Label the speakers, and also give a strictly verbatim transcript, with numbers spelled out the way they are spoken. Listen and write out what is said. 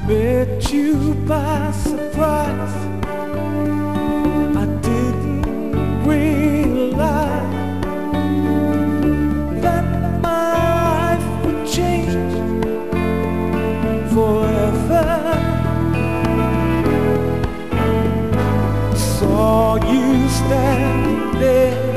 Speaker 1: met you by surprise. I didn't realize that my life would change forever. Saw you standing there